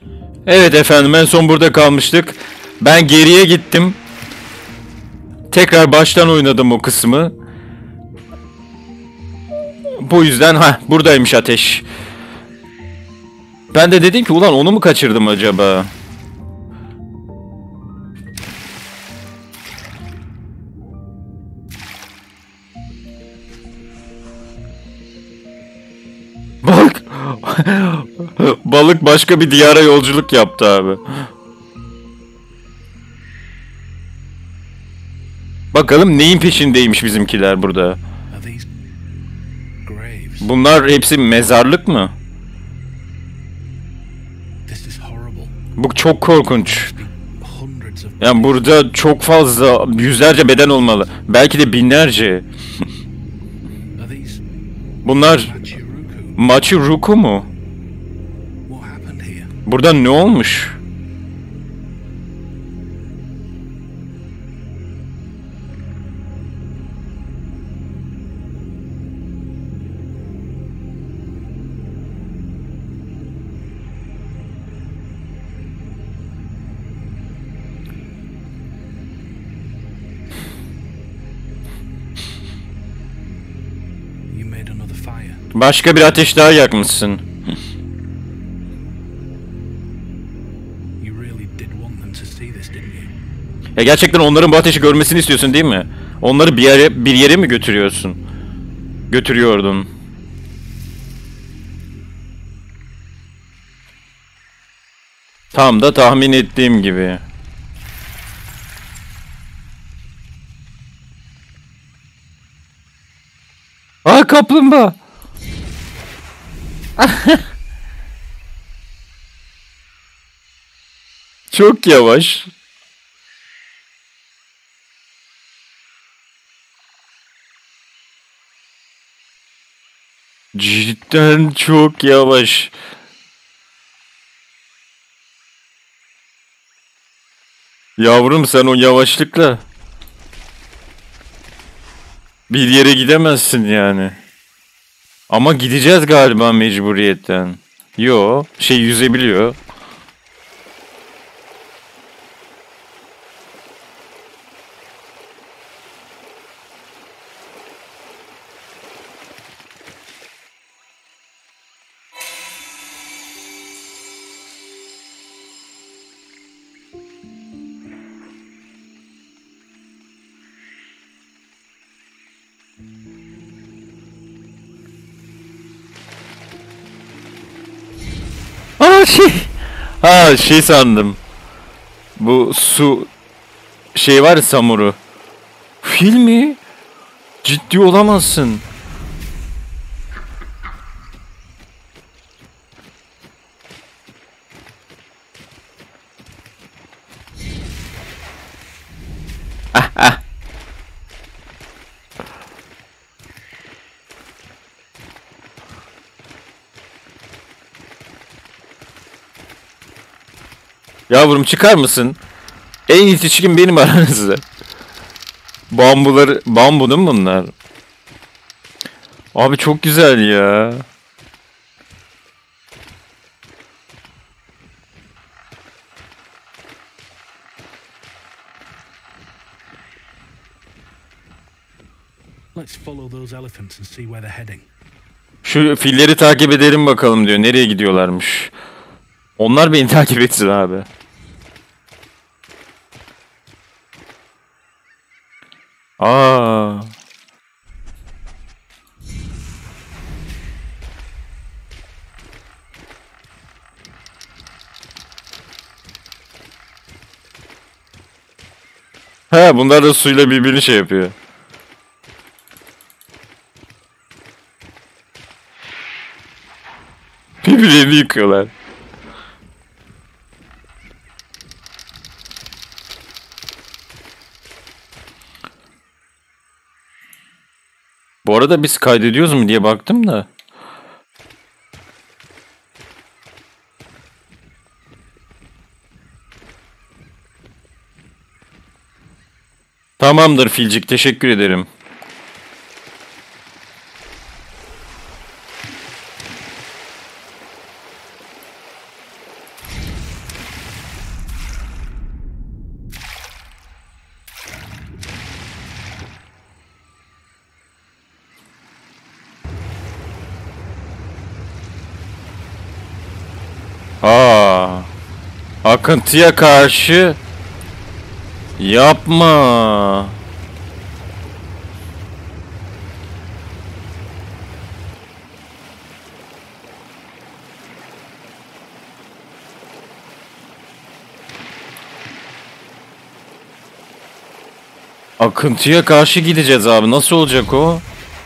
Evet efendim, en son burada kalmıştık. Ben geriye gittim. Tekrar baştan oynadım o kısmı. Bu yüzden buradaymış ateş. Ben de dedim ki ulan onu mu kaçırdım acaba? Bak. Balık başka bir diyara yolculuk yaptı abi. Bakalım neyin peşindeymiş bizimkiler burada. Bunlar hepsi mezarlık mı? Bu çok korkunç. Yani burada çok fazla, yüzlerce beden olmalı. Belki de binlerce. Bunlar Machi-Ruku mu? Burada ne olmuş? Başka bir ateş daha yakmışsın. Ya gerçekten onların bu ateşi görmesini istiyorsun değil mi? Onları bir yere mi götürüyorsun? Götürüyordun. Tam da tahmin ettiğim gibi. Aa, kaplumbağa. Çok yavaş. Cidden çok yavaş. Yavrum, sen o yavaşlıkla bir yere gidemezsin yani. Ama gideceğiz galiba mecburiyetten. Yo, yüzebiliyor. Aa, sandım. Bu su var ya, samuru. Fil mi? Ciddi olamazsın. Yavrum, çıkar mısın? En yetişkin benim aranızda. Bambu değil mi bunlar? Abi çok güzel ya. Şu filleri takip edelim bakalım diyor. Nereye gidiyorlarmış? Onlar beni takip etsin abi. Aa. He, bunlar da suyla birbirini yapıyor. Birbirlerini yıkıyorlar. Bu arada biz kaydediyoruz mu diye baktım da. Tamamdır Filcik, teşekkür ederim. Aa, akıntıya karşı yapma. Akıntıya karşı gideceğiz abi. Nasıl olacak o?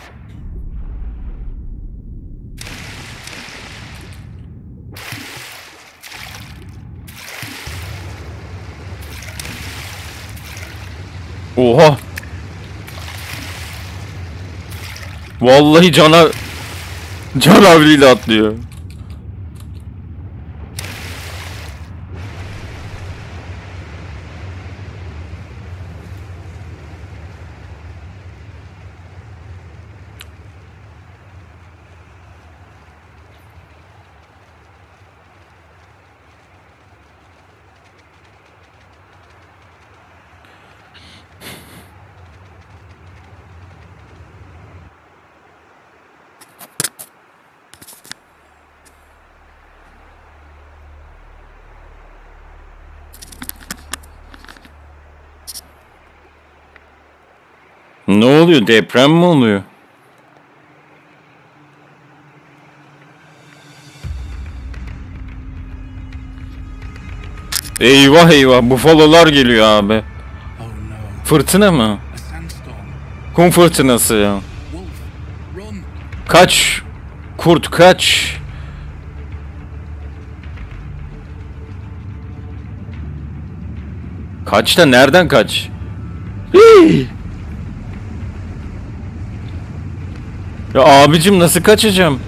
Oha. Vallahi canavliyle atlıyor. Ne oluyor? Deprem mi oluyor? Eyvah eyvah, bufalolar geliyor abi. Fırtına mı? Kum fırtınası ya. Kaç kurt kaç. Kaç da nereden kaç? Hii! Ya abicim nasıl kaçacağım?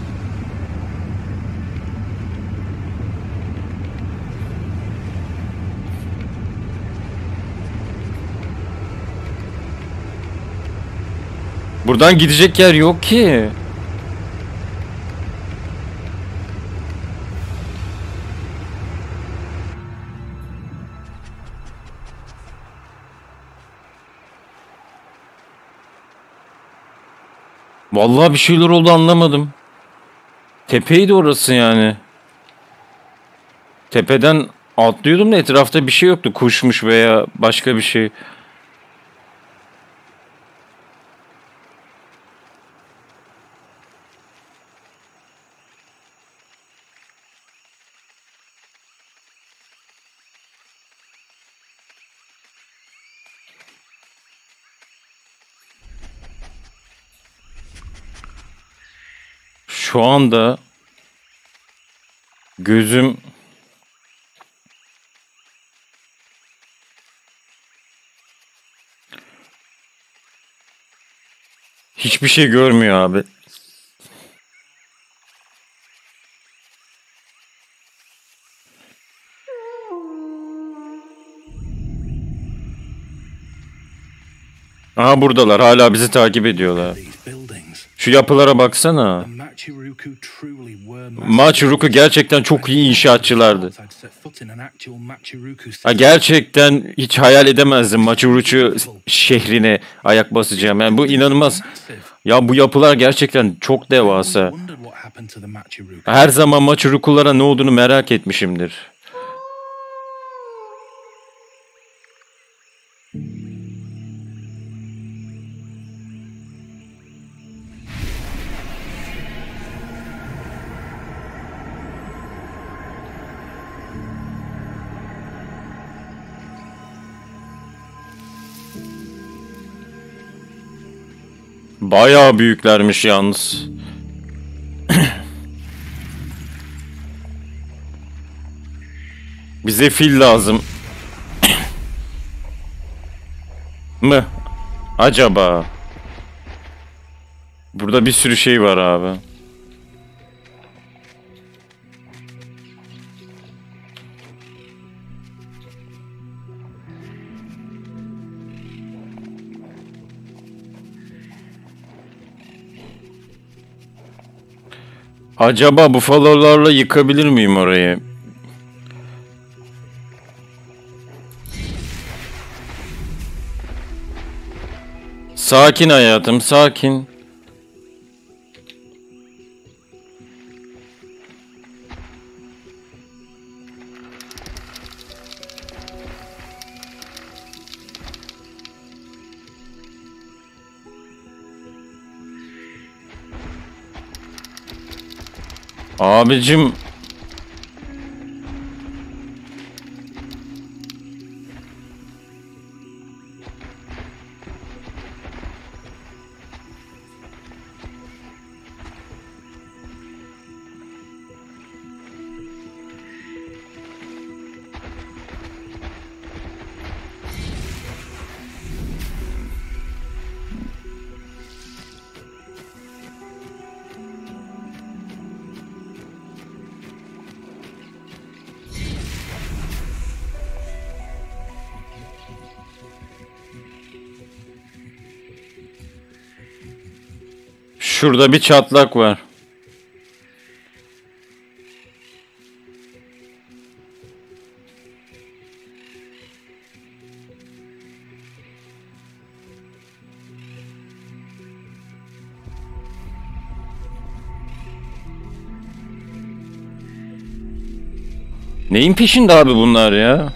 Buradan gidecek yer yok ki. Vallahi bir şeyler oldu, anlamadım. Tepeydi orası yani. Tepeden atlıyordum da etrafta bir şey yoktu. Kuşmuş veya başka bir şey. Şu anda gözüm hiçbir şey görmüyor abi. Aha buradalar, hala bizi takip ediyorlar. Şu yapılara baksana. Machi-Ruku gerçekten çok iyi inşaatçılardı. Ha, gerçekten hiç hayal edemezdim Machi-Ruku şehrine ayak basacağım. Yani bu inanılmaz. Ya bu yapılar gerçekten çok devasa. Her zaman Machi-Ruku'lara ne olduğunu merak etmişimdir. Bayağı büyüklermiş yalnız. Bize fil lazım. Mı? Acaba? Burada bir sürü şey var abi. Acaba bufalolarla yıkabilir miyim orayı? Sakin hayatım, sakin. Abicim. Şurada bir çatlak var. Neyin peşinde abi bunlar ya?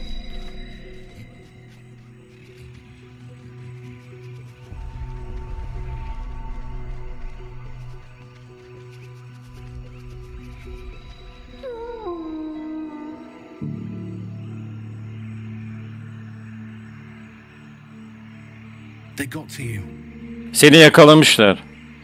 They got to you. Seni yakalamışlar.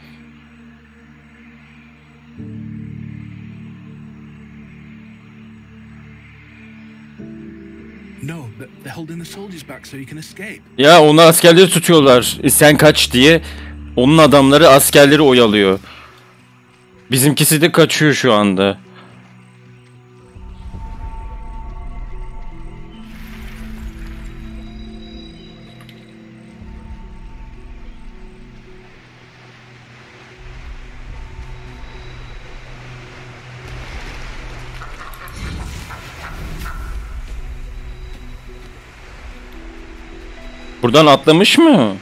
No, they're holding the soldiers back so you can escape. Ya onu askerleri tutuyorlar. Sen kaç diye. Onun adamları askerleri oyalıyor. Bizimkisi de kaçıyor şu anda. Buradan atlamış mı?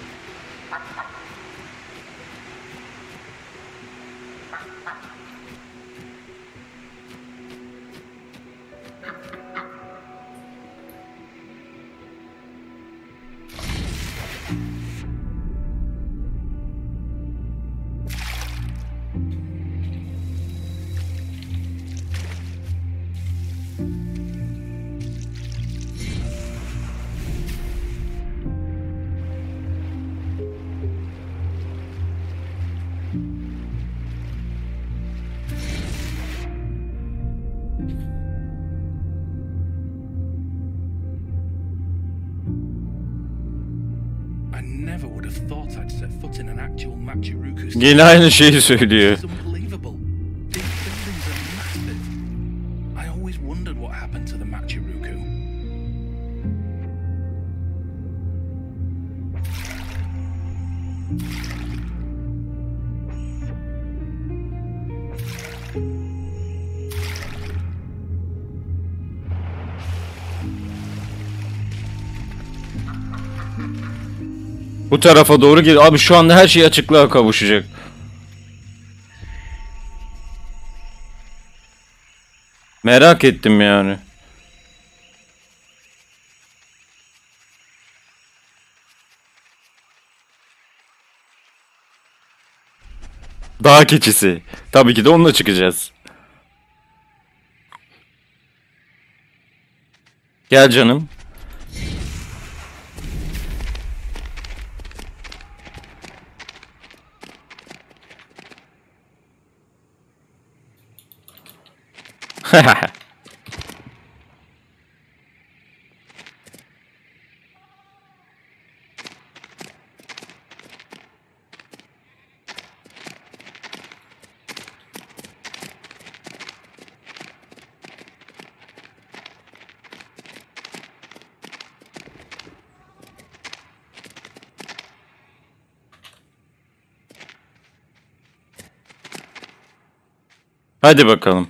I never would have thought I'd set foot in an actual Machiruku. Yine aynı şeyi söylüyor. It's unbelievable. These buildings are massive. I always wondered what happened to the Machiruku. Bu tarafa doğru gel. Abi şu anda her şey açıklığa kavuşacak. Merak ettim yani. Dağ keçisi. Tabii ki de onunla çıkacağız. Gel canım. Hadi bakalım.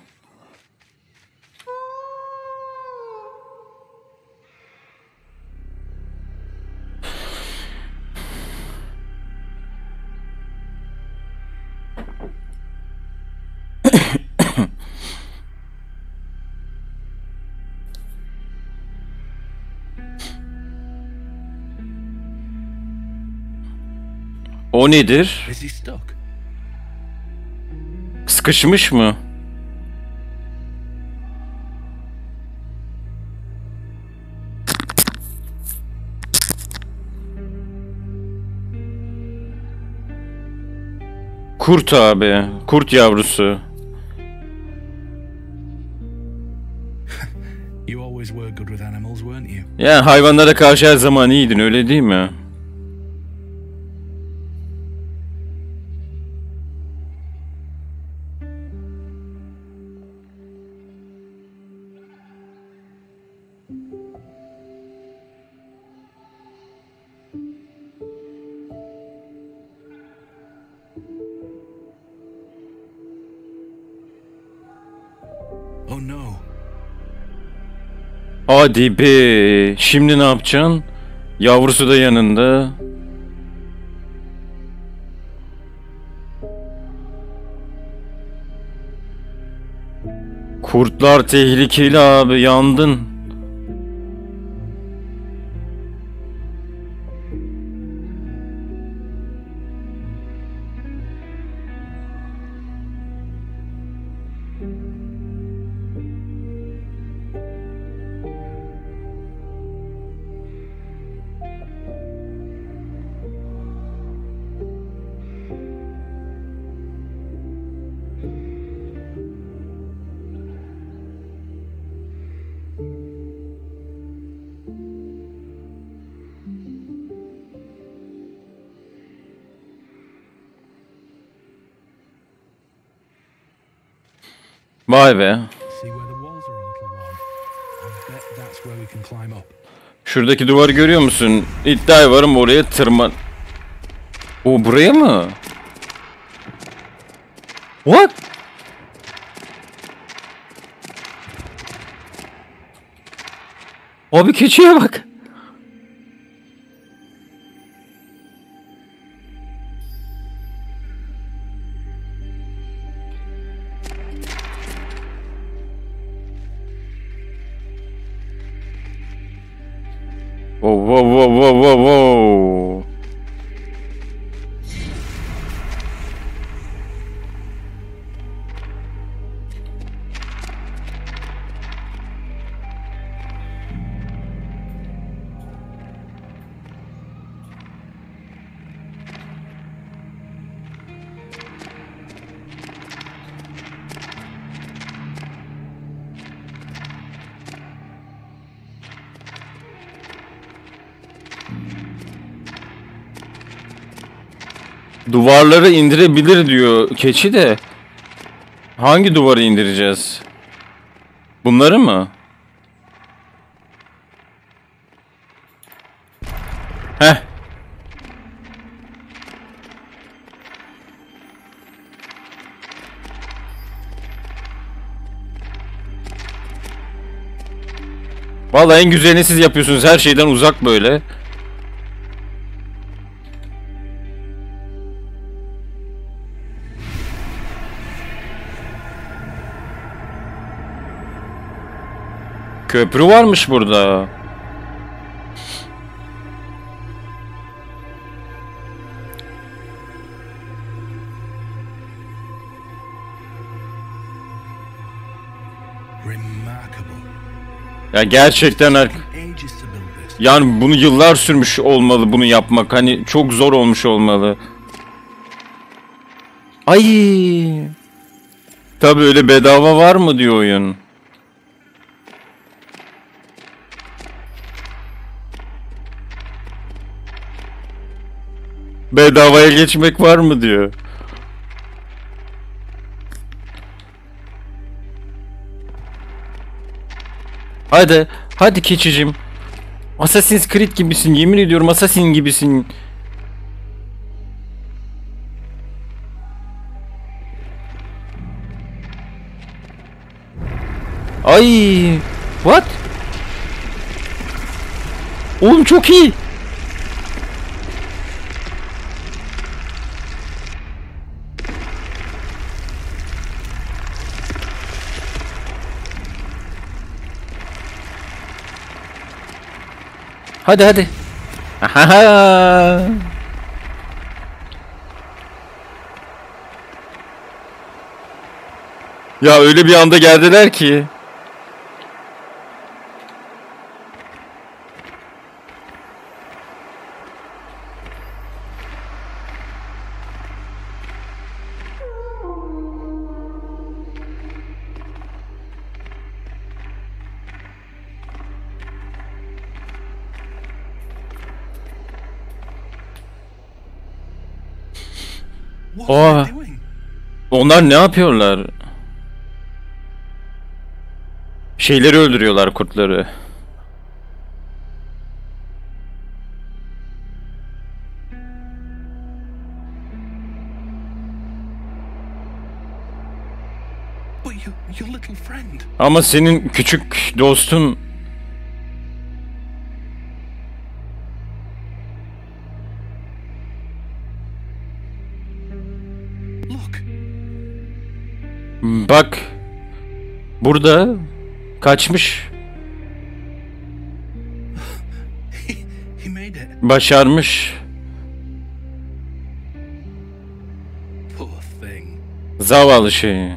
O nedir? Is he stuck? Sıkışmış mı? Kurt abi. Kurt yavrusu. You always were good with animals, weren't you? Yani hayvanlara karşı her zaman iyiydin, öyle değil mi? Oh no. Hadi be. Şimdi ne yapacaksın? Yavrusu da yanında. Kurtlar tehlikeli abi, yandın. Vay be. See where the walls are a little warm. I bet that's where we can climb up. Şuradaki duvarı görüyor musun? İddia varım oraya tırman... O buraya mı? What? Abi keçiye bak. Whoa, whoa, whoa, whoa, whoa, whoa. Duvarları indirebilir diyor keçi de. Hangi duvarı indireceğiz? Bunları mı? Heh. Vallahi en güzelini siz yapıyorsunuz. Her şeyden uzak böyle. Köprü varmış burada. Remarkable. Ya gerçekten Ages to build this. yani bunu yıllar sürmüş olmalı bunu yapmak. Hani çok zor olmuş olmalı. Ay. Tabii öyle bedava var mı diyor oyun. Bedavaya geçmek var mı diyor. Hadi, hadi keçicim. Assassin's Creed gibisin, yemin ediyorum Assassin gibisin. Ay, what? Oğlum çok iyi. Hadi hadi. Ahaha. Ya öyle bir anda geldiler ki. What Oha. are they doing? Onlar ne yapıyorlar? Şeyleri öldürüyorlar, kurtları. But your little friend. Ama senin küçük dostun Look, bak burada kaçmış, he made it. başarmış. Poor thing. Zavallı şey.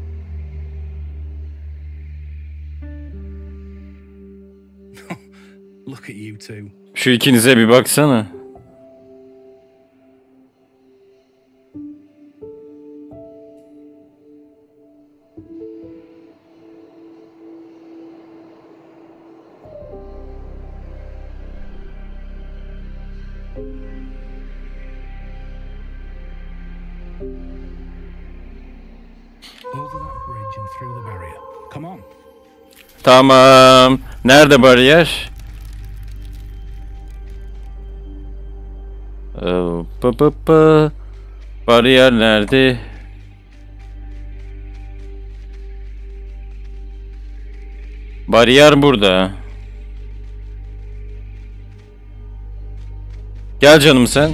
Look at you two. Şu ikinize bir baksana. Over that bridge and through the barrier. Come on. Tamam. Nerede bariyer? Bariyer nerede? Bariyer burada. Gel canım sen.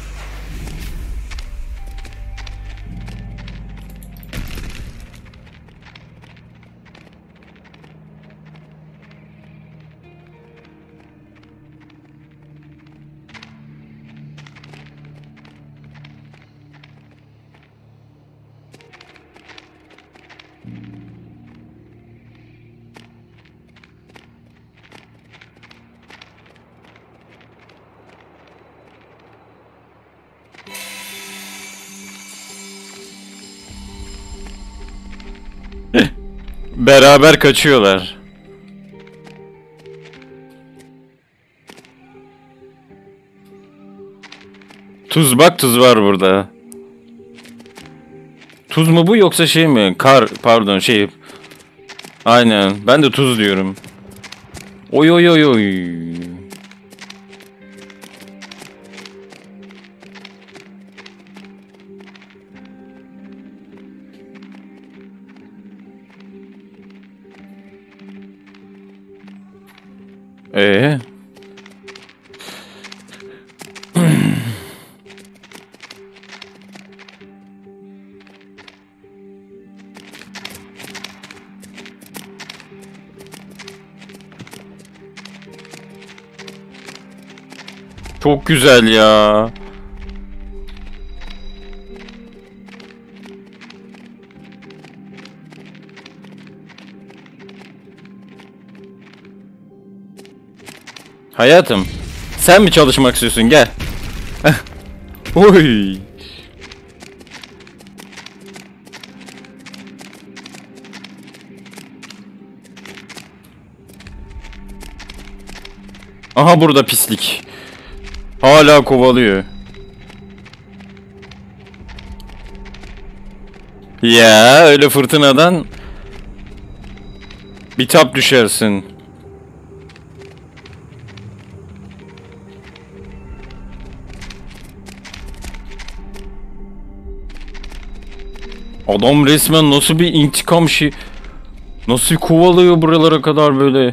Beraber kaçıyorlar. Tuz, bak tuz var burada. Tuz mu bu yoksa şey mi? Kar, pardon şey. Aynen, ben de tuz diyorum. Oy oy oy oy. Ee? Çok güzel ya. Hayatım, sen mi çalışmak istiyorsun? Gel. Oy. Aha burada pislik. Hala kovalıyor. Ya öyle fırtınadan bitap düşersin. Adam resmen nasıl bir intikam şey, nasıl kovalıyor buralara kadar böyle.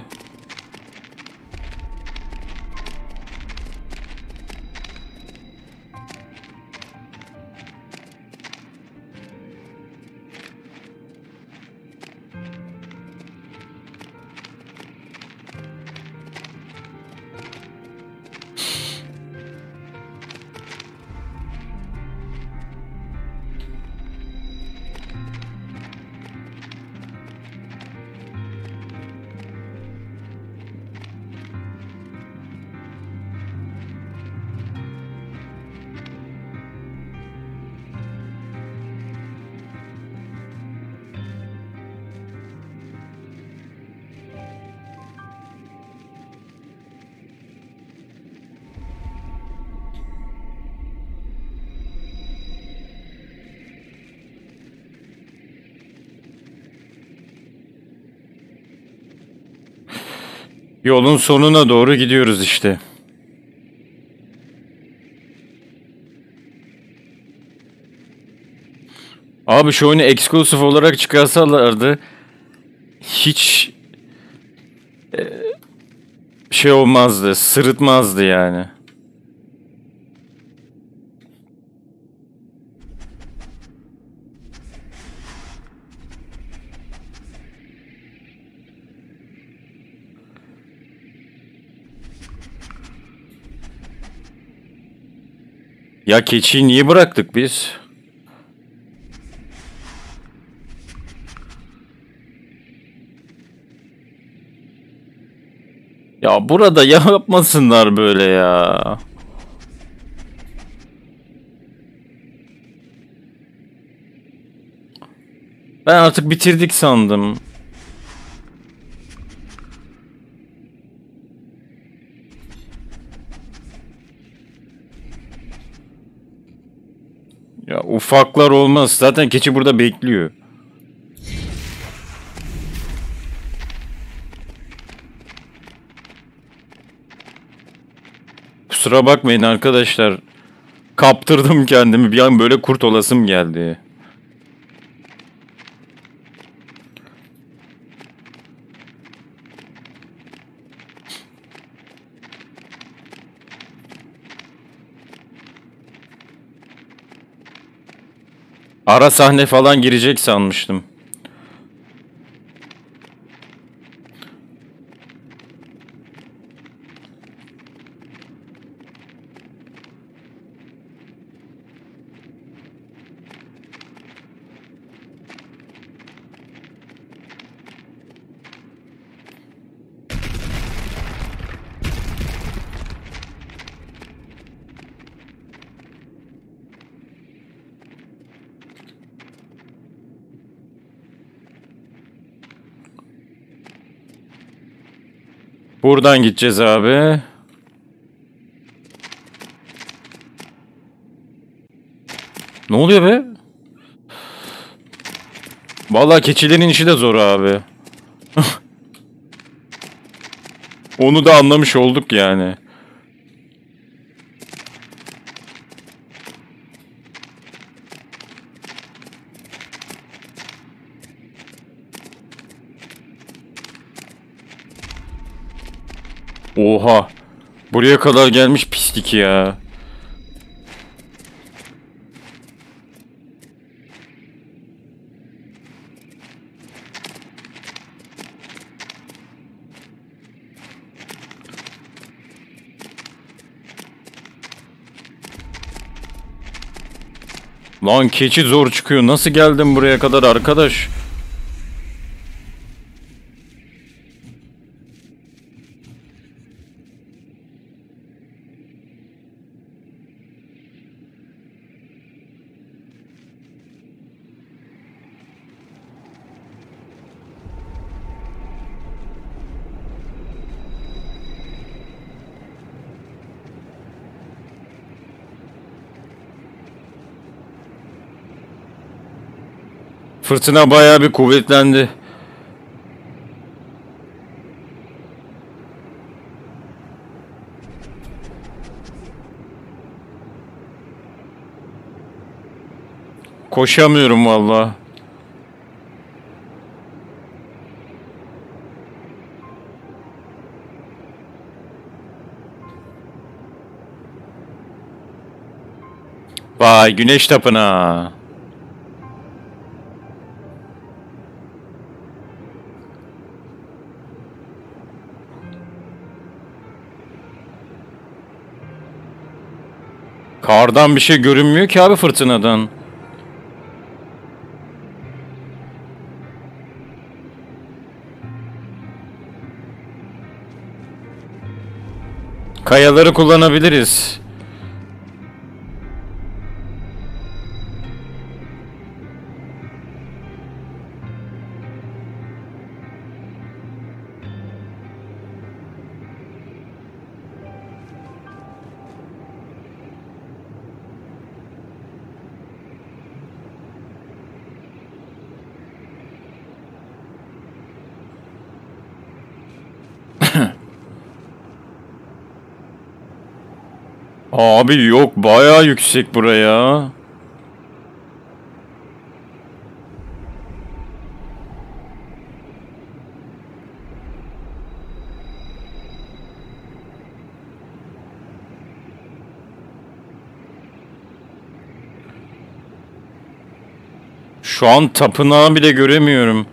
Yolun sonuna doğru gidiyoruz işte. Abi şu oyunu eksklusif olarak çıkarsalardı hiç şey olmazdı, sırıtmazdı yani. Ya keçiyi niye bıraktık biz? Ya burada yapmasınlar böyle ya. Ben artık bitirdik sandım. Ya ufaklar olmaz. Zaten keçi burada bekliyor. Kusura bakmayın arkadaşlar. Kaptırdım kendimi. Bir an böyle kurt olasım geldi. Ara sahne falan girecek sanmıştım. Buradan gideceğiz abi. Ne oluyor be? Vallahi keçilerin işi de zor abi. Onu da anlamış olduk yani. Oha. Buraya kadar gelmiş pislik ya. Lan keçi zor çıkıyor. Nasıl geldin buraya kadar arkadaş? Fırtına bayağı bir kuvvetlendi. Koşamıyorum valla. Vay güneş tapınağı. Kardan bir şey görünmüyor ki abi fırtınadan. Kayaları kullanabiliriz. Abi yok, bayağı yüksek buraya. Şu an tapınağı bile göremiyorum.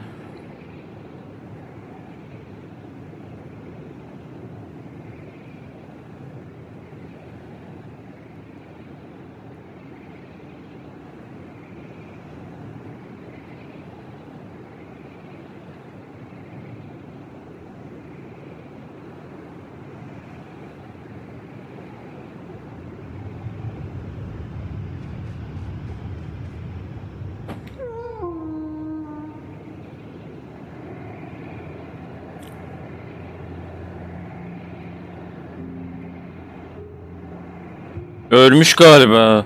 Ölmüş galiba.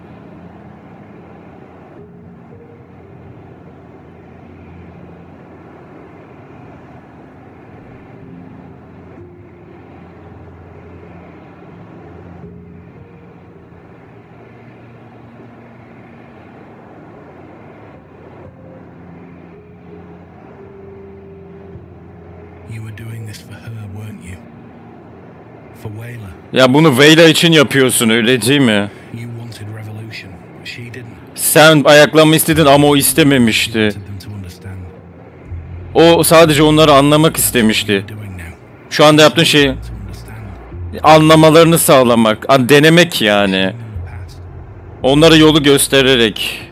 You were doing this for her, weren't you? For Wayla. Ya bunu Veyla için yapıyorsun, öyle değil mi? You wanted revolution, but she didn't. Sen ayaklanma istedin ama o istememişti. Wanted them to understand O sadece onları anlamak istemişti. what you're doing now. Şu anda yaptığın şey To understand anlamalarını sağlamak, denemek yani. in the past. Onlara yolu göstererek.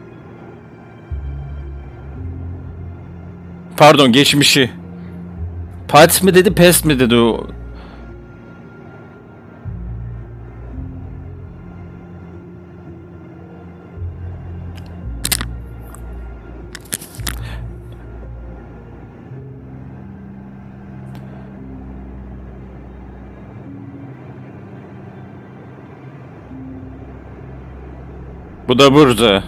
Pardon, geçmişi. Past mi dedi, past mi dedi o? Bu da burada.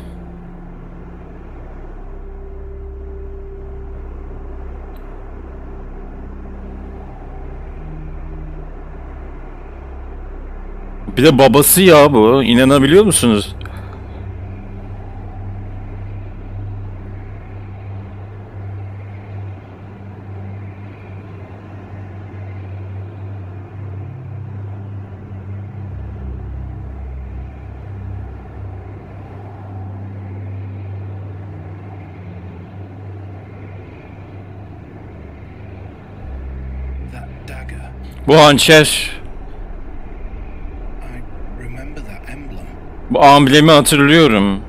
Bir de babası ya bu. İnanabiliyor musunuz? That dagger. Bu hançer. I remember that emblem. Bu amblemi hatırlıyorum.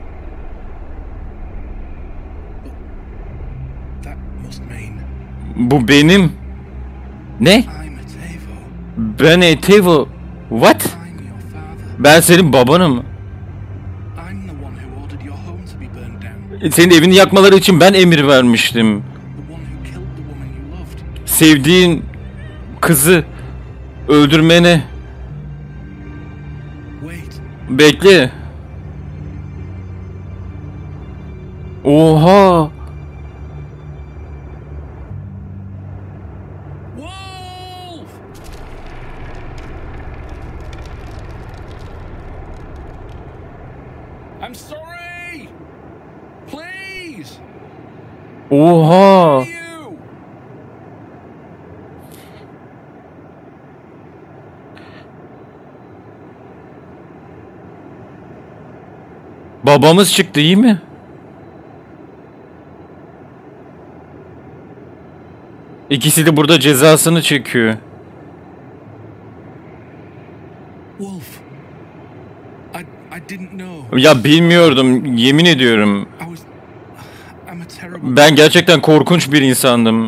That must mean Bu benim. Ne? I'm Matevo. Ben Etevo. What? I'm your father. Ben senin babanım. I'm the one who ordered your home to be burned down. Senin evini yakmaları için ben emir vermiştim. The one who killed the woman you loved. Sevdiğin kızı öldürmene. Wait. Bekle. Oha. Wolf! I'm sorry! Please! Oha. You! Babamız çıktı, iyi mi? İkisi de burada cezasını çekiyor. Wolf. I didn't know. Ya bilmiyordum, yemin ediyorum. I'm a terrible. Ben gerçekten korkunç bir insandım.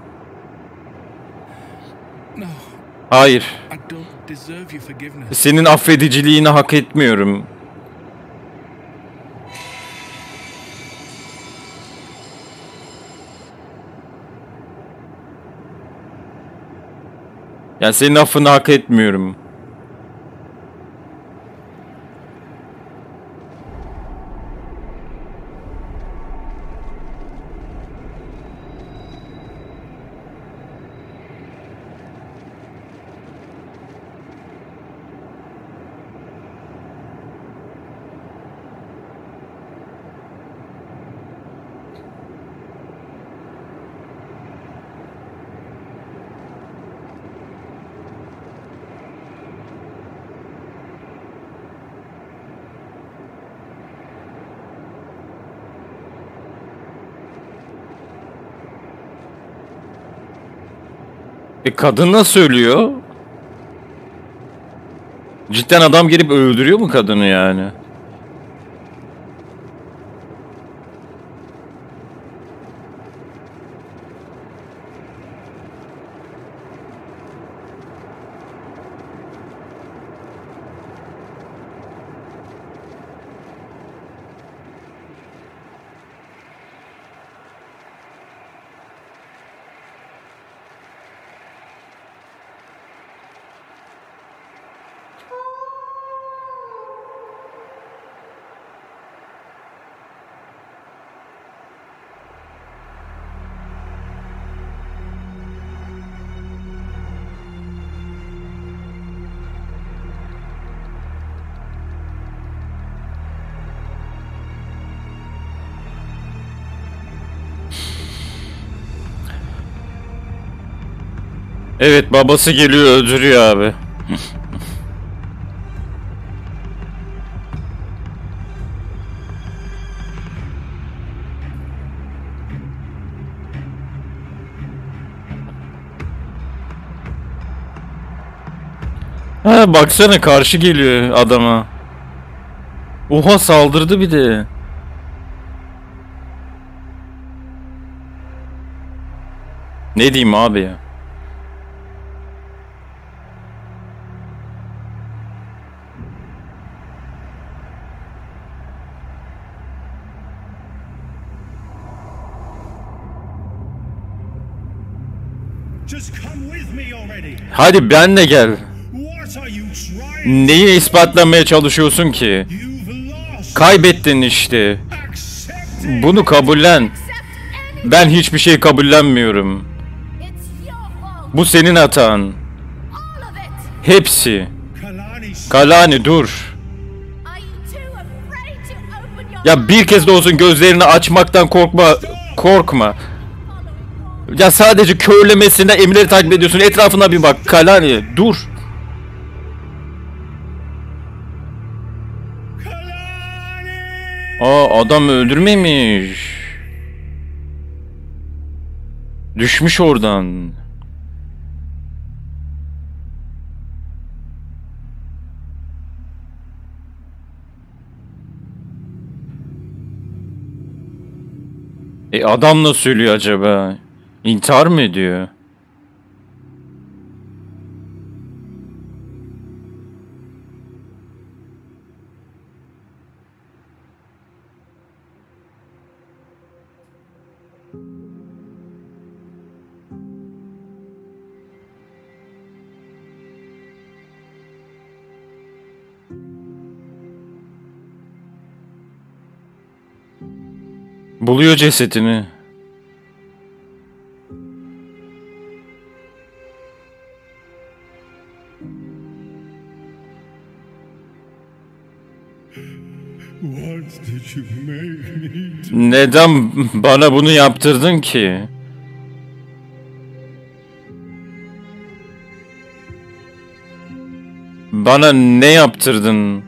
No, Hayır, I don't deserve your forgiveness. senin affediciliğini hak etmiyorum. Yani senin affını hak etmiyorum. Kadın nasıl ölüyor? Cidden adam gelip öldürüyor mu kadını yani? Evet, babası geliyor öldürüyor abi. Ha, baksana karşı geliyor adama. Oha, saldırdı bir de. Ne diyeyim abi ya? Just come with me already. Hadi benle gel. What are you trying? Neyi ispatlamaya çalışıyorsun ki? You've lost. Kaybettin işte. Accept it. Bunu kabullen. Ben hiçbir şey kabullenmiyorum. It's your fault. Bu senin hatan. All of it. Hepsi. Kalani. Kalani dur. Are you too afraid to open your Ya bir kez de olsun gözlerini açmaktan korkma. Korkma. Ya sadece körlemesine emirleri takip ediyorsun. Etrafına bir bak. Kalani dur. Kalani. Adam öldürmemiş. Düşmüş oradan. Adam nasıl ölüyor acaba? İntihar mı ediyor? Buluyor cesetini. What did you make me do? Neden bana bunu yaptırdın ki? Bana ne yaptırdın?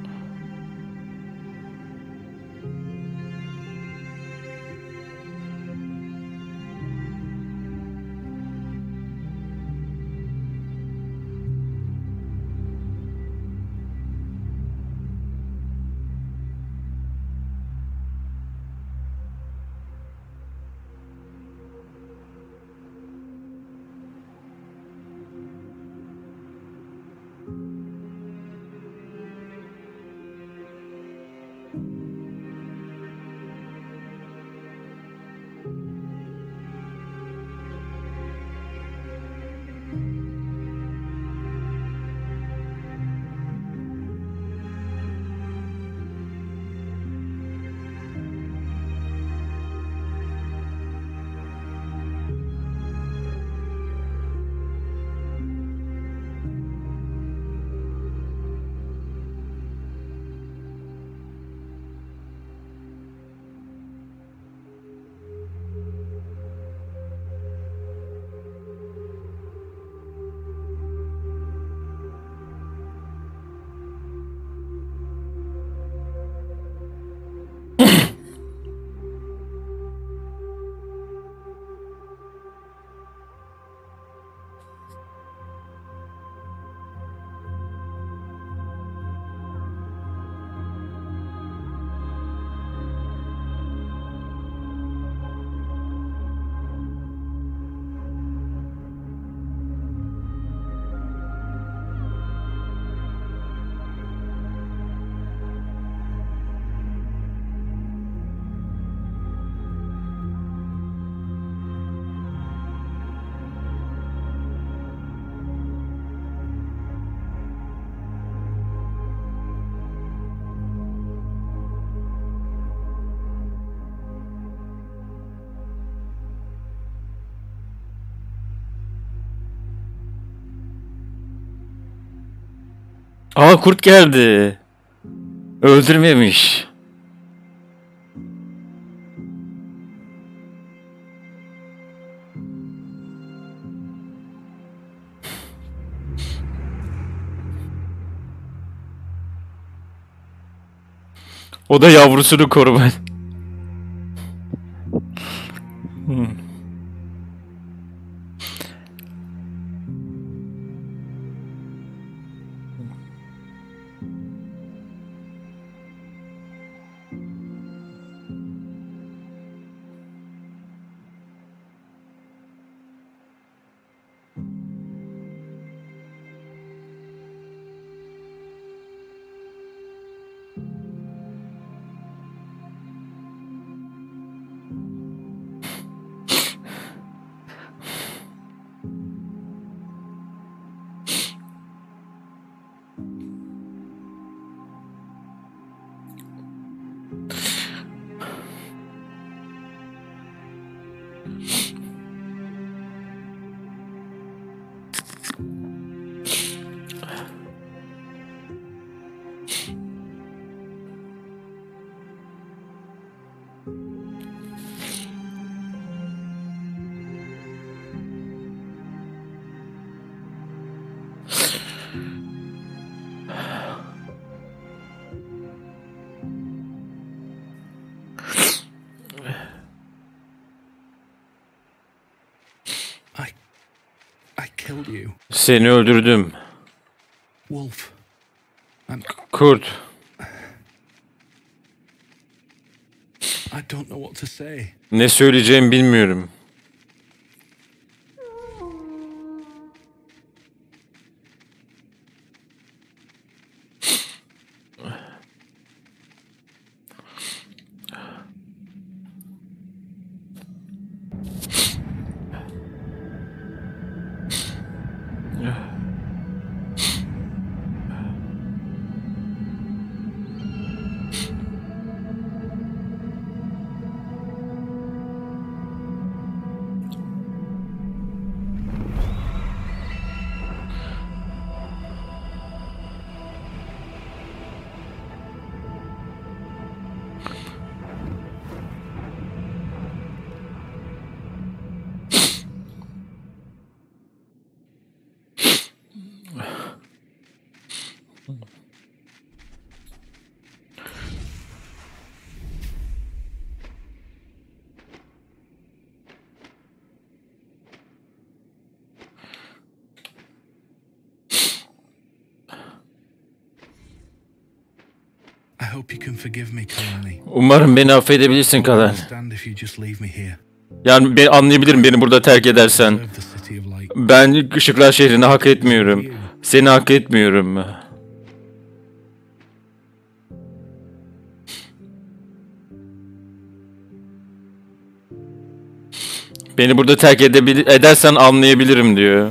Aa, kurt geldi. Öldürmemiş. O da yavrusunu korumaya. I killed you. Seni öldürdüm. Wolf. Kurt. I don't know what to say. Ne söyleyeceğimi bilmiyorum. I hope you can forgive me, Kalani. Umarım beni affedebilirsin Kalan. Understand if you just leave me here. Yani ben anlayabilirim beni burada terk edersen. Serve the City of Light. Ben Işıklar Şehri'ni hak etmiyorum. Seni hak etmiyorum. Beni burada terk edersen anlayabilirim diyor.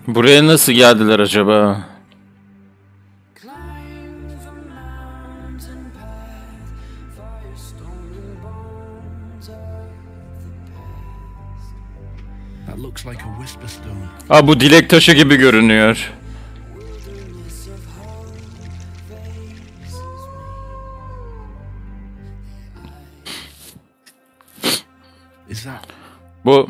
Buraya nasıl geldiler acaba? That looks like a whisper stone. Aa, bu dilek taşı gibi görünüyor. Is that? Bu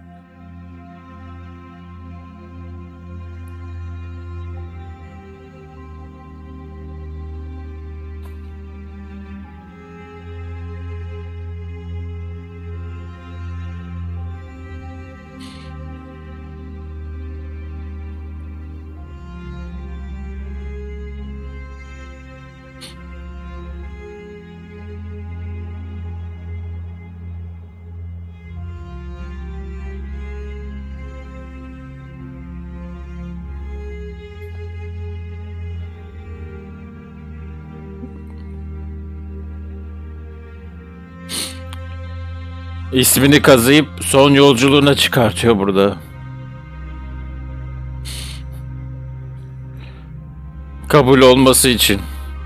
ismini kazıyıp son yolculuğuna çıkartıyor burada. Kabul olması için.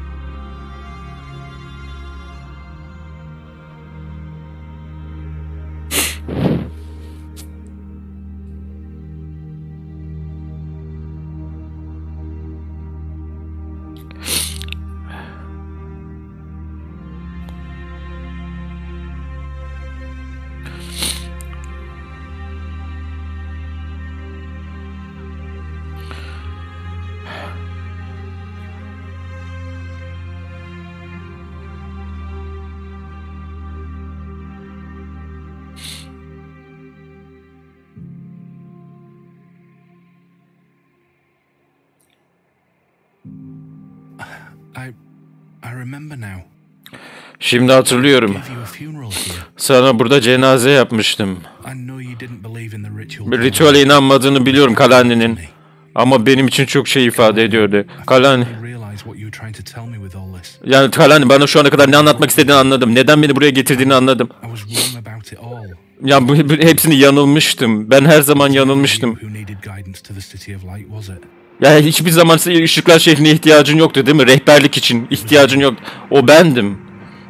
I remember now. Şimdi hatırlıyorum. Gave you a funeral here. Sana burada cenaze yapmıştım. I know you didn't believe in the ritual. Bir ritüele inanmadığını biliyorum Kalani'nin. Ama benim için çok şey ifade ediyordu. Kalani, Realize what you were trying to tell me with all this. yani Kalani bana şu ana kadar ne anlatmak istediğini anladım. Neden beni buraya getirdiğini anladım. I was wrong about it all. Ya hepsini yanılmıştım. Ben her zaman yanılmıştım. Who needed guidance to the City of Light, was it? Ya hiçbir zaman Işıklar Şehri'ne ihtiyacın yoktu değil mi? Rehberlik için ihtiyacın yok. O bendim. I'm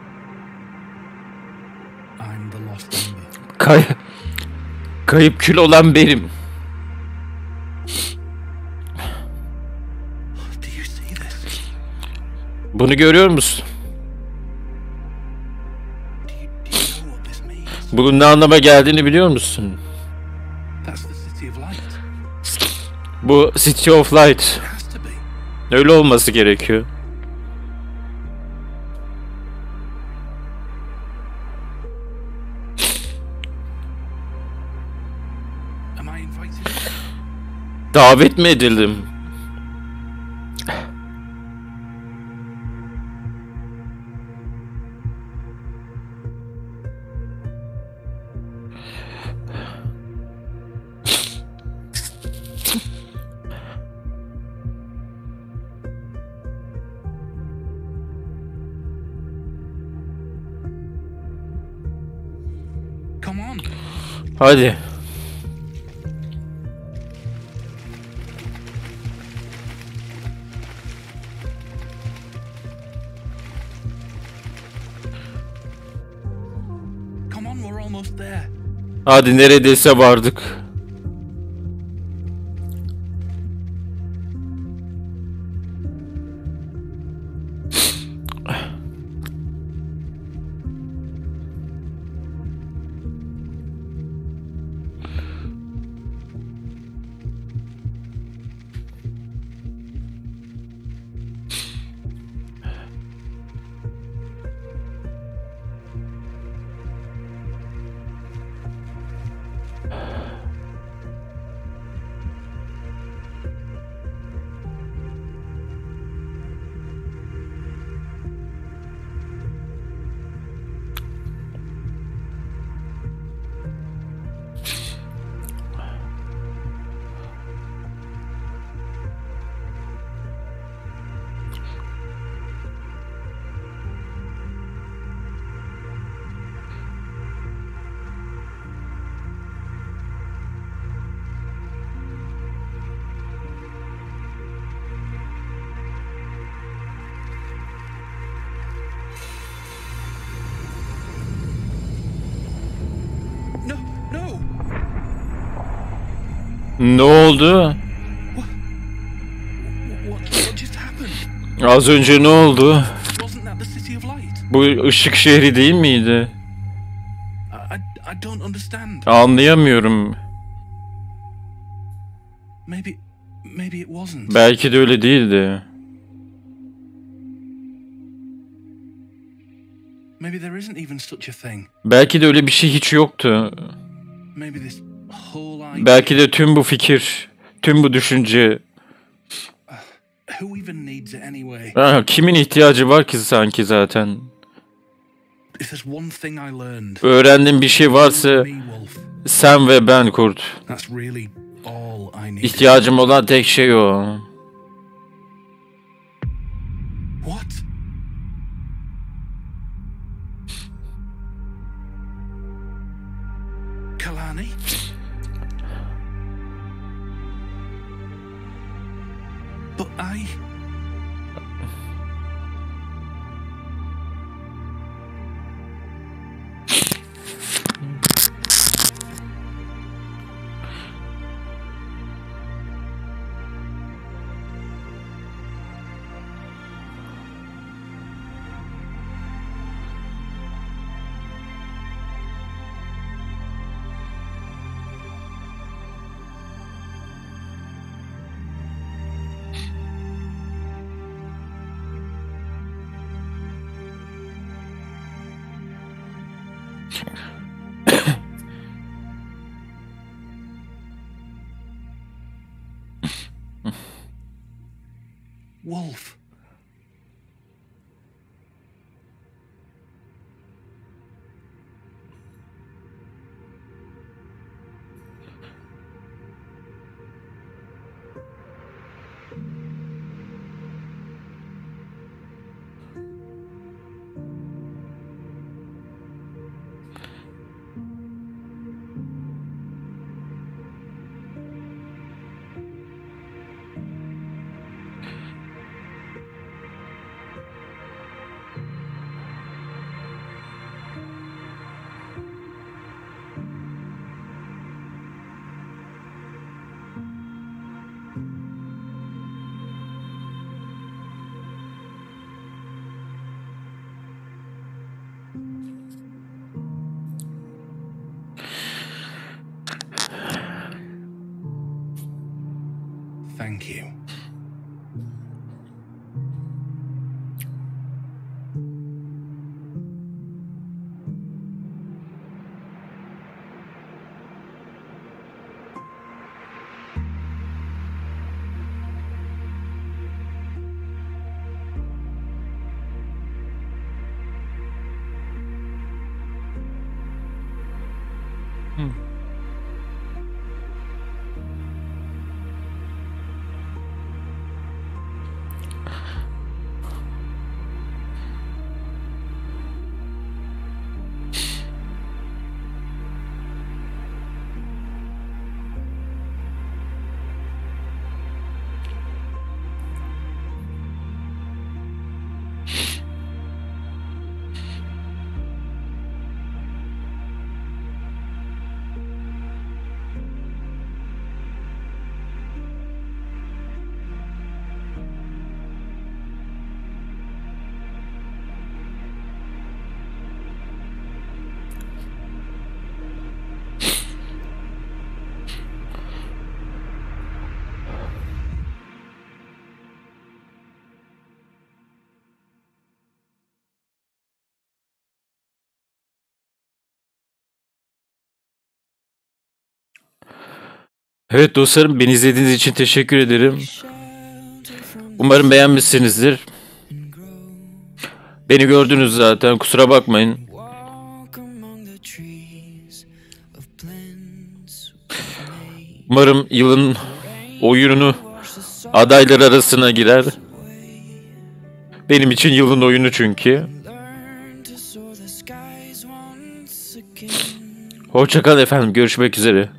the lost ember. Kayıp kül olan benim. Do you see this? Bunu görüyor musun? Do you know what this means? Bunun ne anlama geldiğini biliyor musun? That's the City of Light. Bu City of Light. It has to be. Öyle olması gerekiyor. Am I invited? Davet mi edildim? Come on. Hadi. Come on, we're almost there. Hadi neredeyse vardık. Ne oldu? What just happened? Az önce ne oldu? Wasn't that the City of Light? Bu ışık şehri değil miydi? I don't understand. Anlayamıyorum. Maybe it wasn't. Belki de öyle değildi. Maybe there isn't even such a thing. Belki de öyle bir şey hiç yoktu. Maybe this whole idea. Belki de tüm bu fikir, tüm bu düşünce... Who even needs it anyway? Kimin ihtiyacı var ki sanki zaten? If there's one thing I learned. Öğrendiğim bir şey varsa Me, Wolf. sen ve ben Kurt. That's really all I need. İhtiyacım olan tek şey o. What? Kalani? But I... Wolf. Thank you. Evet dostlarım, beni izlediğiniz için teşekkür ederim. Umarım beğenmişsinizdir. Beni gördünüz zaten, kusura bakmayın. Umarım yılın oyunu adaylar arasına girer. Benim için yılın oyunu çünkü. Hoşça kal efendim, görüşmek üzere.